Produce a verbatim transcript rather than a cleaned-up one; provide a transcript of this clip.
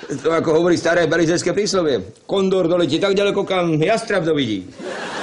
To ako hovorí staré belizecké príslovie. Kondor doletí tak ďaleko, kam jastrab dovidí.